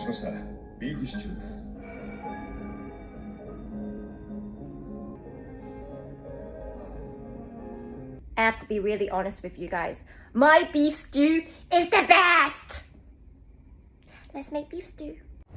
としたビーフシチューです。 I have to be really honest with you guys. My beef stew is the best! Let's make beef stew.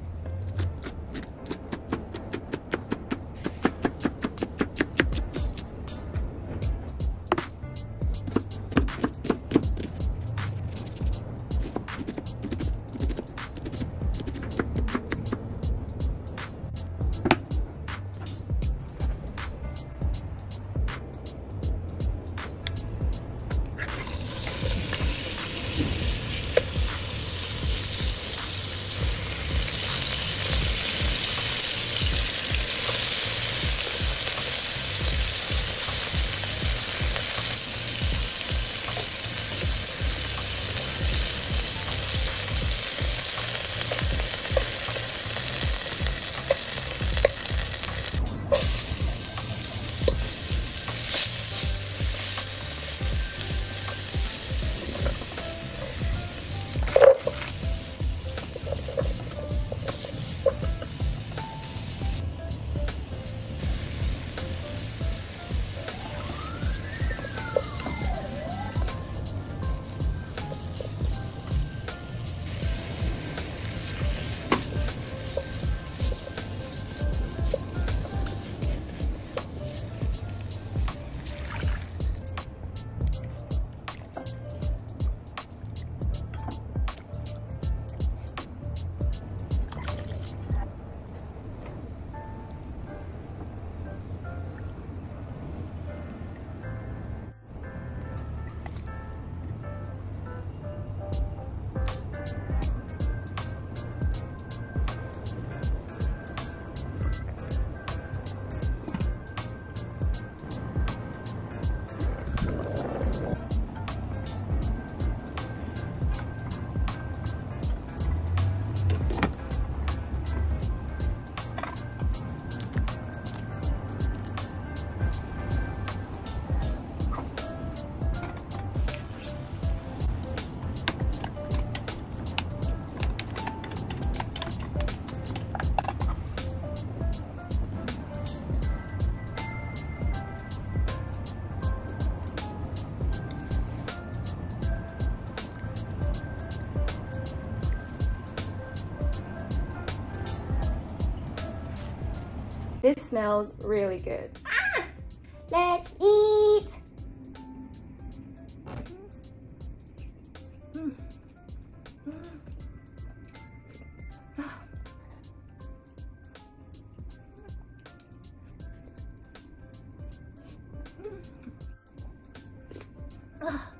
This smells really good. Ah! Let's eat! Ah.